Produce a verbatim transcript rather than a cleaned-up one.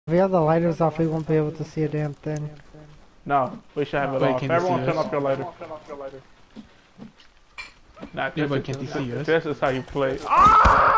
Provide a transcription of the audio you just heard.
If we have the lighters off, we won't be able to see a damn thing. No, we should have it Wait, off. can they Everyone see turn us? off your lighter. Nah, Yeah, this but is- can't they see us? This is how you play. Ah!